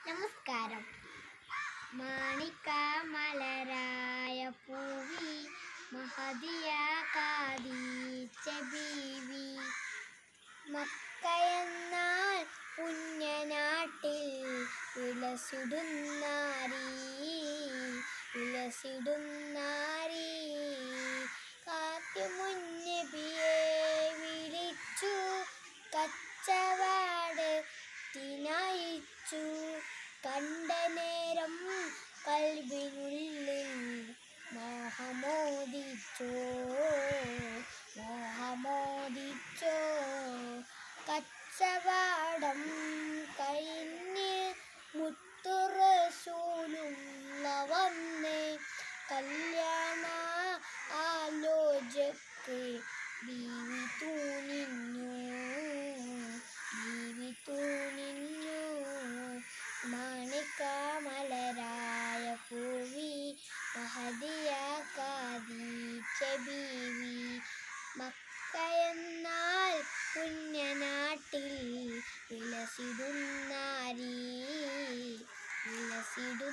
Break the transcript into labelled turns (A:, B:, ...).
A: നമസ്കാരം. മാണിക്കമലരായ പൂവി മഹദിയ കാദീജ ബീവി, മക്കയെന്നാൽ പുണ്യനാട്ടിൽ വിലസിടുന്നാരി കാറ്റുമുന്നബിയെ വിളിച്ചു കച്ചവടത്തിനയച്ചു. കണ്ട നേരം കൽബിനുള്ളിൽ മോഹമോദിച്ചോ. കച്ചവടം കഴിഞ്ഞ് മുത്തു റസൂലുള്ള വന്ന് കല്യാണ ആലോചനയ്ക്ക് ബീവി തൂണിഞ്ഞു. മാണിക്കമലരായ പൂവി മഹദിയ കാദീജ ബീവി, മക്കയെന്നാൽ പുണ്യനാട്ടിൽ വിലസിടുന്നാരി